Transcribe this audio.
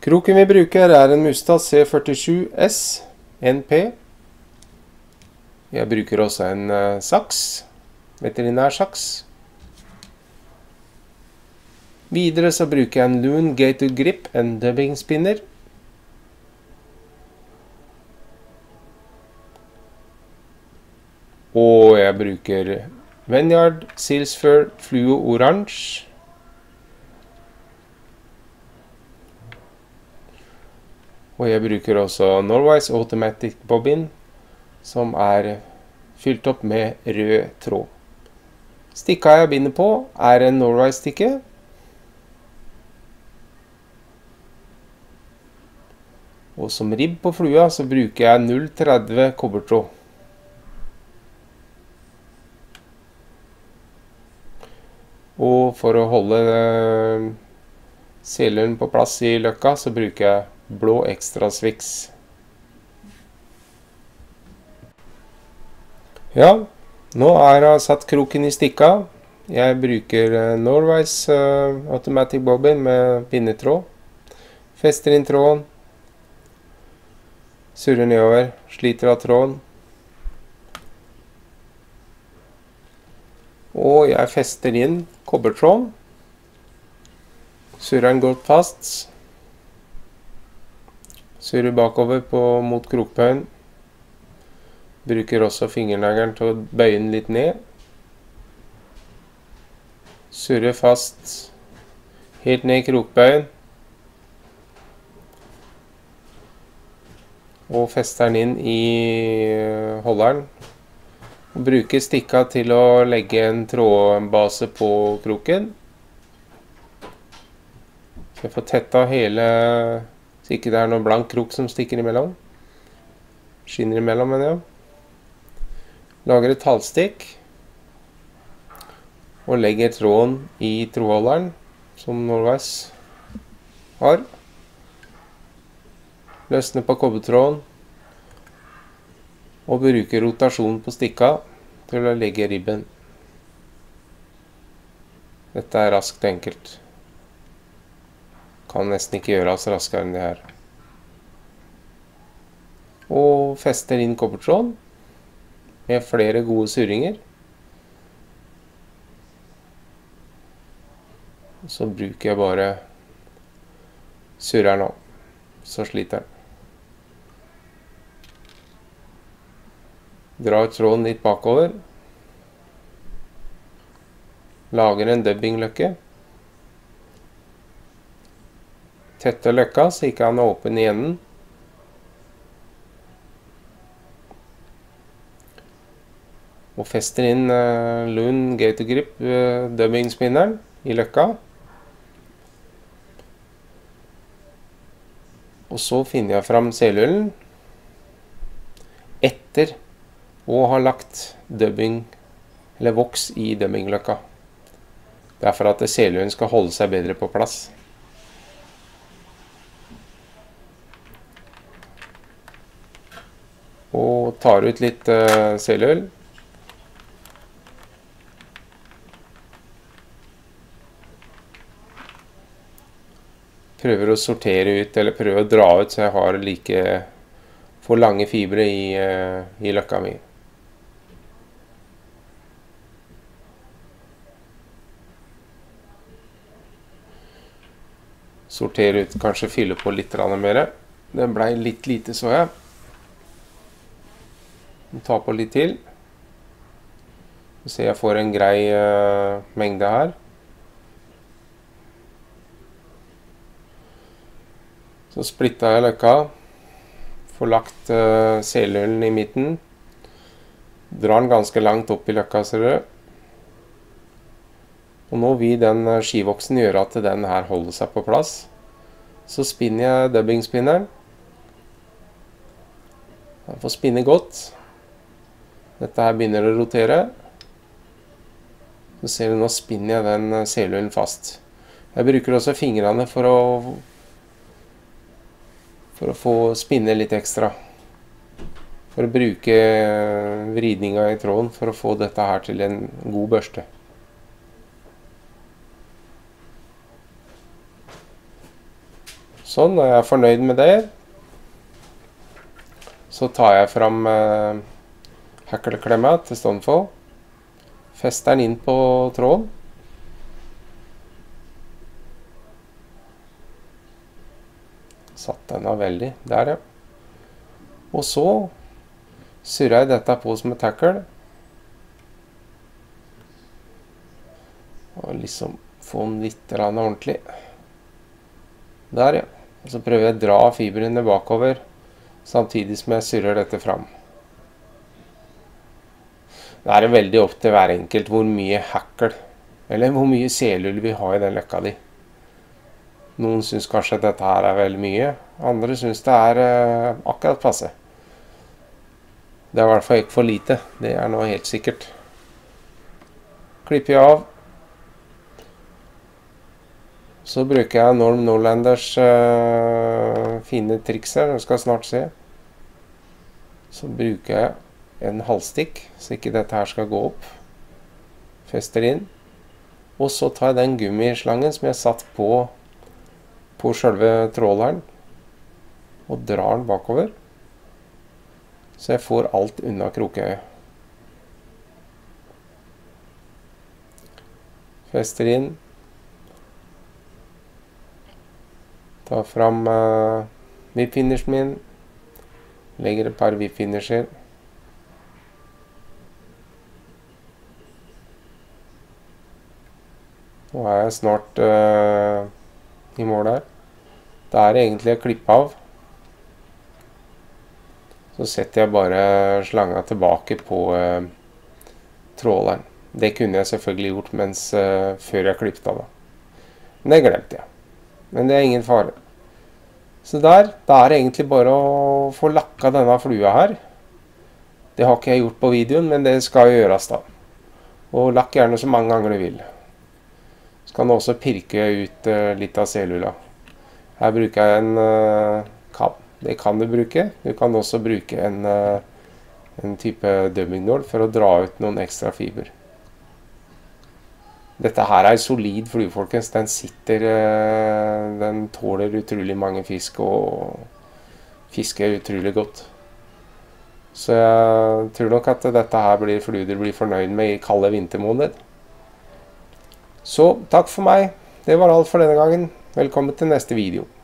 Kroken vi bruker en Mustad C47S NP. Jeg bruker også en saks, veterinærsaks. Videre så bruker jeg en Loon Gator Grip, en dubbing spinner. Og jeg bruker Vineyard Silsfur Fluo Orange. Og jeg bruker også Norwise Automatic Bobbin, som fylt opp med rød tråd. Stikka jeg binder på en Norwise stikke. Og som ribb på flua så bruker jeg 0,30 kobbertråd. Og for å holde seleren på plass i løkka så bruker jeg blå ekstra sviks. Ja, nå jeg satt kroken i stikka. Jeg bruker Norwise Automatic Bobbin med bindetråd. Fester inn tråden. Surrer nedover, sliter av tråden. Og jeg fester inn kobbertråden. Surrer den godt fast. Surrer bakover mot krokbøyen. Bruker også fingernagelen til å bøye den litt ned. Surrer fast helt ned i krokbøyen. Og fester den inn i holderen. Og bruker stikka til å legge en trådbase på kroken. Så jeg får tetta hele, så ikke det noe blank krok som stikker imellom. Skinner imellom, mener jeg. Lager et halvstikk. Og legger tråden i trådholderen, som Norwise har. Løsner på kobbertråden. Og bruker rotasjon på stikka til å legge ribben. Dette raskt og enkelt. Kan nesten ikke gjøres raskere enn det her. Og fester inn kobbertråden med flere gode surringer. Så bruker jeg bare surreren nå, så sliter den. Drar tråden litt bakover. Lager en dubbingløkke. Tetter løkka så ikke han er åpen i enden. Og fester inn Loon Gator Grip dubbingspinneren i løkka. Og så finner jeg fram selullen etter å ha lagt dubbing eller voks i dubbingløkka. Det for at selullen skal holde seg bedre på plass. Og tar ut litt selull. Prøver å sortere ut, eller prøver å dra ut, så jeg har for lange fibre i løkka mi. Sortere ut, kanskje fylle på litt mer. Det ble litt lite, så jeg. Ta på litt til. Så ser jeg får en grei mengde her. Så splittet jeg løkka. Får lagt selullen i midten. Drar den ganske langt opp i løkka, ser du. Og nå vil den skivoksen gjøre at den her holder seg på plass. Så spinner jeg dubbingspinneren. Jeg får spinne godt. Dette her begynner å rotere. Så ser du, nå spinner jeg den selullen fast. Jeg bruker også fingrene for å få spinne litt ekstra. For å bruke vridninga i tråden for å få dette her til en god børste. Sånn, når jeg er fornøyd med det, så tar jeg fram hackelklemma til Stonefall, fester den inn på tråden, satt den av veldig, der ja, og så surrer jeg dette på som et hackel, og liksom få den litt ordentlig, der ja, og så prøver jeg å dra fibrene bakover, samtidig som jeg surrer dette fram. Det er veldig opp til hver enkelt hvor mye hackel, eller hvor mye selull vi har i den løkka di. Noen synes kanskje at dette her er veldig mye, andre synes det er akkurat passe. Det er i hvert fall ikke for lite, det er nå helt sikkert. Klipper jeg av. Så bruker jeg Norm Norlanders fine triks her, dere skal snart se. Så bruker jeg en halvstikk, så ikke dette her skal gå opp. Fester inn. Og så tar jeg den gummislangen som jeg satt på selve tråderen, og drar den bakover. Så jeg får alt unna krokøyet. Fester inn. Ta fram whip-finishen min. Legger et par whip-finisher. Nå er jeg snart i mål her. Det er egentlig å klippe av. Så setter jeg bare slanga tilbake på tråderen. Det kunne jeg selvfølgelig gjort før jeg klippet av da. Men det glemte jeg. Men det er ingen fare. Så det er egentlig bare å få lakka denne flua her. Det har ikke jeg gjort på videoen, men det skal jo gjøres da. Og lakk gjerne så mange ganger du vil. Så kan du også pirke ut litt av selulla. Her bruker jeg en kam. Det kan du bruke. Du kan også bruke en type dubbingnål for å dra ut noen ekstra fiber. Dette her er solid flue, folkens. Den sitter, den tåler utrolig mange fisk og fisker utrolig godt. Så jeg tror nok at dette her blir flue du blir fornøyd med i kalde vintermåneder. Så takk for meg. Det var alt for denne gangen. Velkommen til neste video.